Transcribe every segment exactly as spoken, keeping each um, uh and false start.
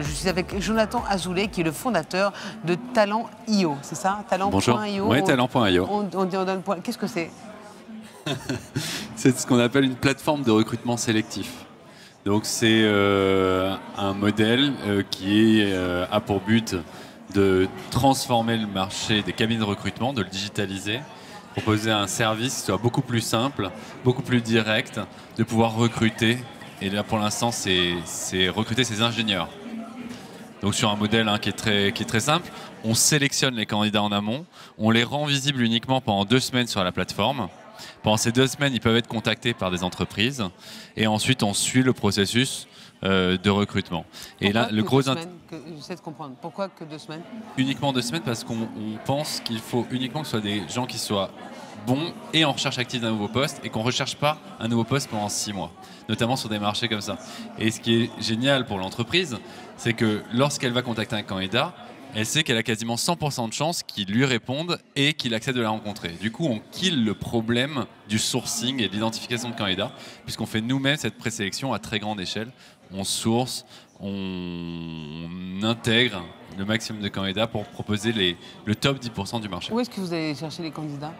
Je suis avec Jonathan Azoulay, qui est le fondateur de Talent point i o, c'est ça? Talent point i o. Bonjour, oui, Talent point i o. On, on, on donne point... Qu'est-ce que c'est? C'est ce qu'on appelle une plateforme de recrutement sélectif. Donc c'est euh, un modèle euh, qui est, euh, a pour but de transformer le marché des cabines de recrutement, de le digitaliser, proposer un service qui soit beaucoup plus simple, beaucoup plus direct, de pouvoir recruter. Et là pour l'instant c'est recruter ses ingénieurs. Donc sur un modèle hein, qui, est très, qui est très simple, on sélectionne les candidats en amont, on les rend visibles uniquement pendant deux semaines sur la plateforme. Pendant ces deux semaines, ils peuvent être contactés par des entreprises et ensuite on suit le processus euh, de recrutement. Pourquoi et là, le gros que, J'essaie de comprendre. Pourquoi que deux semaines? Uniquement deux semaines parce qu'on pense qu'il faut uniquement que ce soit des gens qui soient bons et en recherche active d'un nouveau poste et qu'on ne recherche pas un nouveau poste pendant six mois, notamment sur des marchés comme ça. Et ce qui est génial pour l'entreprise, c'est que lorsqu'elle va contacter un candidat, elle sait qu'elle a quasiment cent pour cent de chances qu'il lui réponde et qu'il accepte de la rencontrer. Du coup, on kill le problème du sourcing et de l'identification de candidats, puisqu'on fait nous-mêmes cette présélection à très grande échelle. On source, on intègre le maximum de candidats pour proposer les, le top dix pour cent du marché. Où est-ce que vous allez chercher les candidats?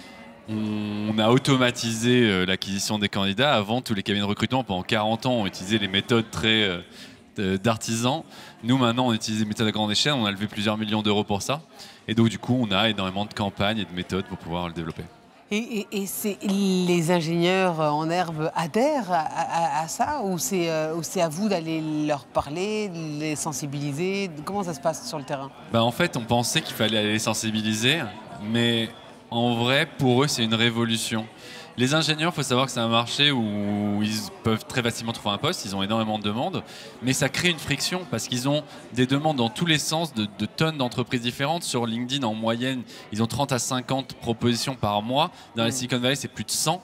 On a automatisé l'acquisition des candidats. Avant, tous les cabinets de recrutement, pendant quarante ans, ont utilisé les méthodes très... d'artisans. Nous, maintenant, on utilise des méthodes à grande échelle. On a levé plusieurs millions d'euros pour ça. Et donc, du coup, on a énormément de campagnes et de méthodes pour pouvoir le développer. Et, et, et les ingénieurs en herbe adhèrent à, à, à ça ou c'est euh, à vous d'aller leur parler, les sensibiliser? Comment ça se passe sur le terrain? Ben, en fait, on pensait qu'il fallait aller les sensibiliser, mais en vrai, pour eux, c'est une révolution. Les ingénieurs, il faut savoir que c'est un marché où ils peuvent très facilement trouver un poste, ils ont énormément de demandes, mais ça crée une friction parce qu'ils ont des demandes dans tous les sens de, de tonnes d'entreprises différentes. Sur LinkedIn, en moyenne, ils ont trente à cinquante propositions par mois. Dans la Silicon Valley, c'est plus de cent.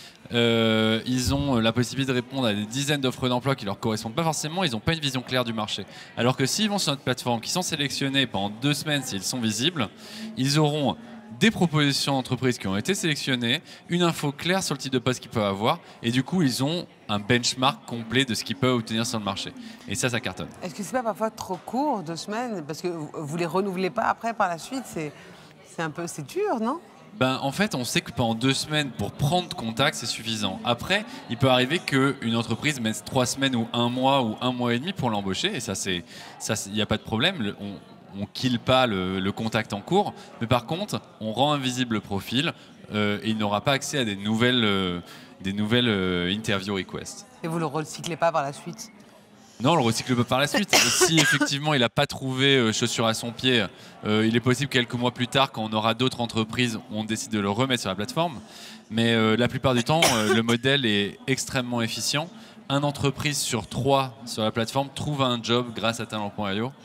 Euh, ils ont la possibilité de répondre à des dizaines d'offres d'emploi qui ne leur correspondent pas forcément, ils n'ont pas une vision claire du marché. Alors que s'ils vont sur notre plateforme, qui sont sélectionnés pendant deux semaines, s'ils sont visibles, ils auront des propositions d'entreprises qui ont été sélectionnées, une info claire sur le type de poste qu'ils peuvent avoir, et du coup, ils ont un benchmark complet de ce qu'ils peuvent obtenir sur le marché. Et ça, ça cartonne. Est-ce que c'est pas parfois trop court, deux semaines? Parce que vous les renouvelez pas après, par la suite, c'est un peu, c'est dur, non? Ben, en fait, on sait que pendant deux semaines, pour prendre contact, c'est suffisant. Après, il peut arriver qu'une entreprise mette trois semaines ou un mois ou un mois et demi pour l'embaucher, et ça, c'est, ça, il n'y a pas de problème. Le, on, on ne kill pas le, le contact en cours, mais par contre, on rend invisible le profil euh, et il n'aura pas accès à des nouvelles, euh, des nouvelles euh, interview requests. Et vous ne le recyclez pas par la suite? Non, on le recycle pas par la suite. Si effectivement il n'a pas trouvé euh, chaussure à son pied, euh, il est possible quelques mois plus tard, quand on aura d'autres entreprises, on décide de le remettre sur la plateforme. Mais euh, la plupart du temps, euh, le modèle est extrêmement efficient. Un entreprise sur trois sur la plateforme trouve un job grâce à Talent point i o.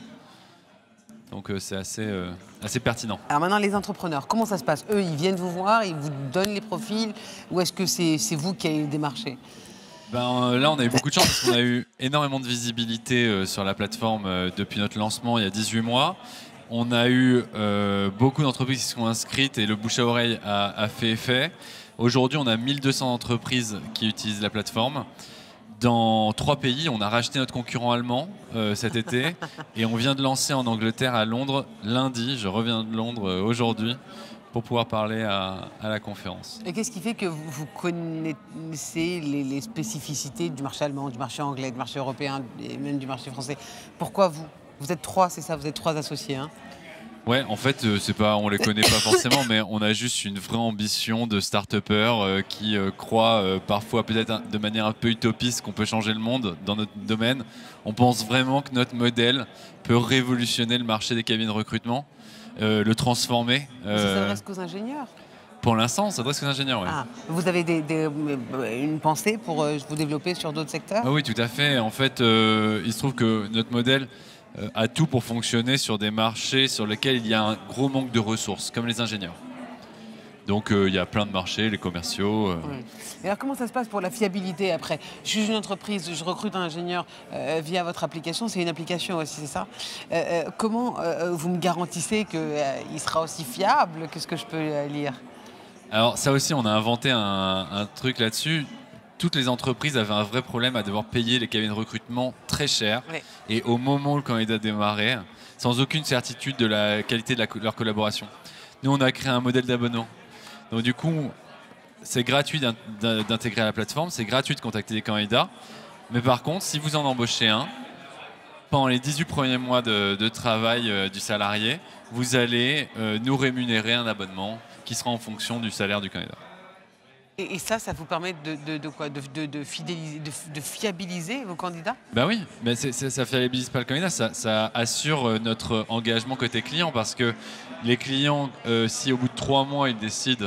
Donc euh, c'est assez, euh, assez pertinent. Alors maintenant, les entrepreneurs, comment ça se passe? Eux, ils viennent vous voir, ils vous donnent les profils, ou est-ce que c'est vous qui avez démarché? Ben, là, on a eu beaucoup de chance parce qu'on a eu énormément de visibilité euh, sur la plateforme euh, depuis notre lancement il y a dix-huit mois. On a eu euh, beaucoup d'entreprises qui se sont inscrites et le bouche à oreille a, a fait effet. Aujourd'hui, on a mille deux cents entreprises qui utilisent la plateforme. Dans trois pays, on a racheté notre concurrent allemand euh, cet été et on vient de lancer en Angleterre, à Londres, lundi. Je reviens de Londres euh, aujourd'hui pour pouvoir parler à, à la conférence. Et qu'est-ce qui fait que vous connaissez les, les spécificités du marché allemand, du marché anglais, du marché européen et même du marché français? Pourquoi vous? Vous êtes trois, c'est ça? Vous êtes trois associés, hein? Ouais, en fait, euh, c'est pas, on les connaît pas forcément, mais on a juste une vraie ambition de start-upper euh, qui euh, croit euh, parfois peut-être de manière un peu utopiste qu'on peut changer le monde dans notre domaine. On pense vraiment que notre modèle peut révolutionner le marché des cabines de recrutement, euh, le transformer. Euh... Ça s'adresse qu'aux ingénieurs? Pour l'instant, ça s'adresse qu'aux ingénieurs, oui. Ah, vous avez des, des, une pensée pour euh, vous développer sur d'autres secteurs? Ah oui, tout à fait. En fait, euh, il se trouve que notre modèle a tout pour fonctionner sur des marchés sur lesquels il y a un gros manque de ressources, comme les ingénieurs. Donc euh, il y a plein de marchés, les commerciaux. Euh... Oui. Et alors comment ça se passe pour la fiabilité après? Je suis une entreprise, je recrute un ingénieur euh, via votre application, c'est une application aussi, c'est ça? euh, euh, Comment euh, vous me garantissez qu'il euh, sera aussi fiable que ce que je peux euh, lire? Alors ça aussi, on a inventé un, un truc là-dessus. toutes les entreprises avaient un vrai problème à devoir payer les cabinets de recrutement très cher. Ouais. Et au moment où le candidat démarrait, sans aucune certitude de la qualité de, la, de leur collaboration. Nous, on a créé un modèle d'abonnement. Donc du coup, c'est gratuit d'intégrer à la plateforme, c'est gratuit de contacter des candidats. Mais par contre, si vous en embauchez un, pendant les dix-huit premiers mois de, de travail euh, du salarié, vous allez euh, nous rémunérer un abonnement qui sera en fonction du salaire du candidat. Et, et ça, ça vous permet de, de, de quoi de, de, de, fidéliser, de, de fiabiliser vos candidats? Ben oui, mais c'est, c'est, ça ne fiabilise pas le candidat, ça, ça assure euh, notre engagement côté client parce que les clients, euh, si au bout de trois mois, ils décident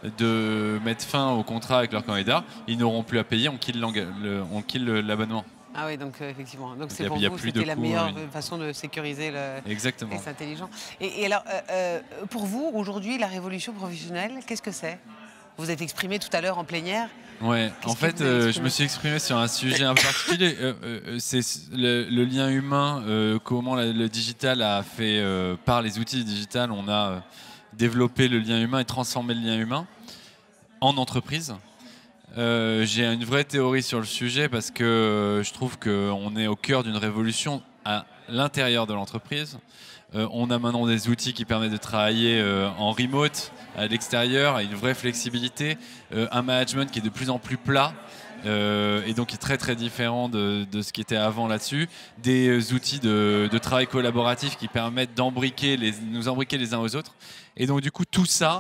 de mettre fin au contrat avec leur candidat, ils n'auront plus à payer, on kill, le, on kill l'abonnement. Ah oui, donc euh, effectivement. Donc c'est a, pour vous, c'était la coût, meilleure une... façon de sécuriser le. Exactement. Et c'est intelligent. Et, et alors, euh, euh, pour vous, aujourd'hui, la révolution professionnelle, qu'est-ce que c'est? Vous êtes exprimé tout à l'heure en plénière. Ouais, en fait, euh, je me suis exprimé sur un sujet un peu particulier. Euh, euh, c'est le, le lien humain, euh, comment la, le digital a fait, euh, par les outils digital, on a euh, développé le lien humain et transformé le lien humain en entreprise. Euh, j'ai une vraie théorie sur le sujet parce que euh, je trouve qu'on est au cœur d'une révolution à l'intérieur de l'entreprise. Euh, on a maintenant des outils qui permettent de travailler euh, en remote, à l'extérieur, avec une vraie flexibilité, euh, un management qui est de plus en plus plat euh, et donc qui est très très différent de, de ce qui était avant là-dessus, des outils de, de travail collaboratif qui permettent d'embriquer les, nous embriquer les uns aux autres. Et donc du coup tout ça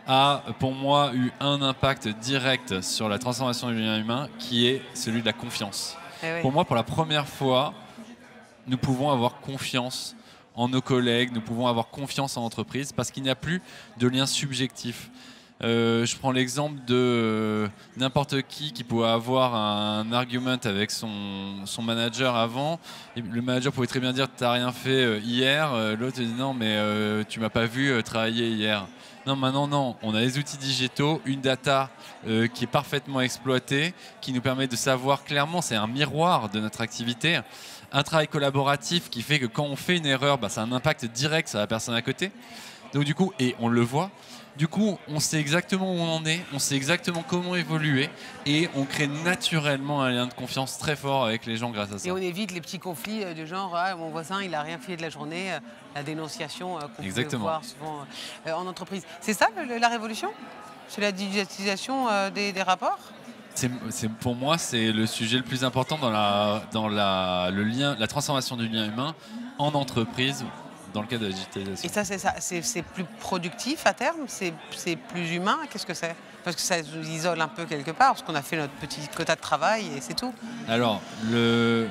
a pour moi eu un impact direct sur la transformation du lien humain qui est celui de la confiance. Eh oui. Pour moi, pour la première fois, nous pouvons avoir confiance en nos collègues, nous pouvons avoir confiance en l'entreprise parce qu'il n'y a plus de lien subjectif. Euh, je prends l'exemple de euh, n'importe qui qui pouvait avoir un argument avec son, son manager avant. Et le manager pouvait très bien dire « t'as rien fait euh, hier euh, », l'autre dit « non mais euh, tu m'as pas vu euh, travailler hier ». Non, maintenant non, on a les outils digitaux, une data euh, qui est parfaitement exploitée, qui nous permet de savoir clairement, c'est un miroir de notre activité, un travail collaboratif qui fait que quand on fait une erreur, bah, ça a un impact direct sur la personne à côté. Donc du coup, et on le voit, du coup, on sait exactement où on en est, on sait exactement comment évoluer et on crée naturellement un lien de confiance très fort avec les gens grâce à ça. Et on évite les petits conflits euh, du genre ah, mon voisin il a rien fait de la journée, euh, la dénonciation euh, qu'on peut voir souvent euh, en entreprise. C'est ça le, la révolution? C'est la digitalisation euh, des, des rapports? C'est, c'est, pour moi, c'est le sujet le plus important dans, la, dans la, le lien, la transformation du lien humain en entreprise. Dans le cas de la digitalisation. Et ça, c'est, ça, c'est, c'est plus productif à terme? C'est, c'est plus humain? Qu'est-ce que c'est? Parce que ça nous isole un peu quelque part, parce qu'on a fait notre petit quota de travail et c'est tout. Alors, le...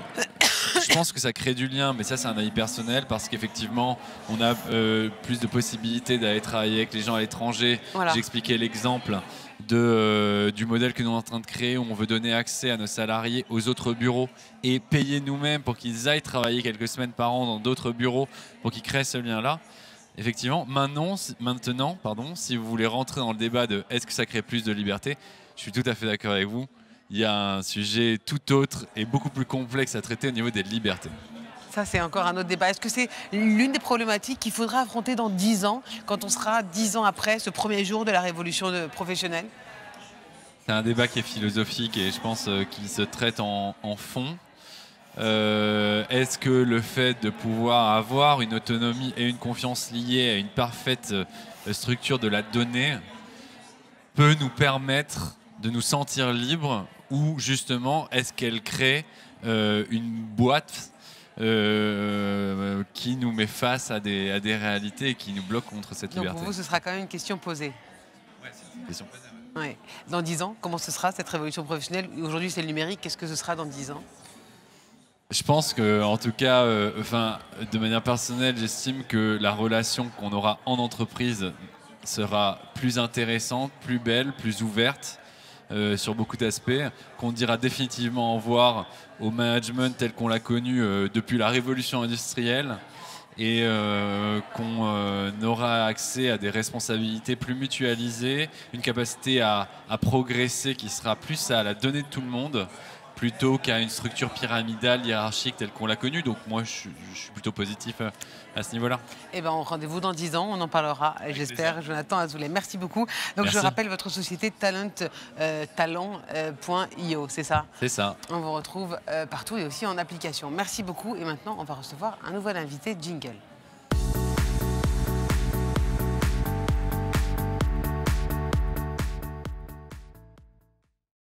je pense que ça crée du lien, mais ça, c'est un avis personnel, parce qu'effectivement, on a euh, plus de possibilités d'aller travailler avec les gens à l'étranger. Voilà. J'expliquais l'exemple de, euh, du modèle que nous sommes en train de créer, où on veut donner accès à nos salariés aux autres bureaux et payer nous-mêmes pour qu'ils aillent travailler quelques semaines par an dans d'autres bureaux pour qu'ils créent ce lien-là. Effectivement, maintenant, maintenant pardon, si vous voulez rentrer dans le débat de est-ce que ça crée plus de liberté, je suis tout à fait d'accord avec vous. Il y a un sujet tout autre et beaucoup plus complexe à traiter au niveau des libertés. Ça, c'est encore un autre débat. Est-ce que c'est l'une des problématiques qu'il faudra affronter dans dix ans, quand on sera dix ans après ce premier jour de la révolution professionnelle? C'est un débat qui est philosophique et je pense euh, qu'il se traite en, en fond. Euh, est-ce que le fait de pouvoir avoir une autonomie et une confiance liées à une parfaite euh, structure de la donnée peut nous permettre de nous sentir libres, ou justement est-ce qu'elle crée euh, une boîte euh, qui nous met face à des, à des réalités et qui nous bloque contre cette Donc liberté? pour vous, ce sera quand même une question posée. Ouais, c'est une question posée. Ouais. Dans dix ans, comment ce sera cette révolution professionnelle? Aujourd'hui, c'est le numérique. Qu'est-ce que ce sera dans dix ans? Je pense que, en tout cas, euh, enfin, de manière personnelle, j'estime que la relation qu'on aura en entreprise sera plus intéressante, plus belle, plus ouverte euh, sur beaucoup d'aspects, qu'on dira définitivement au revoir au management tel qu'on l'a connu euh, depuis la révolution industrielle, et euh, qu'on euh, aura accès à des responsabilités plus mutualisées, une capacité à, à progresser qui sera plus à la donnée de tout le monde, plutôt qu'à une structure pyramidale, hiérarchique telle qu'on l'a connue. Donc moi, je, suis- je suis plutôt positif euh, à ce niveau-là. Eh ben, rendez-vous dans dix ans, on en parlera, j'espère. plaisir. Jonathan Azoulay, merci beaucoup. Donc je Merci. rappelle votre société talent, euh, talent point i o, c'est ça? C'est ça. On vous retrouve euh, partout et aussi en application. Merci beaucoup et maintenant on va recevoir un nouvel invité, Jingle.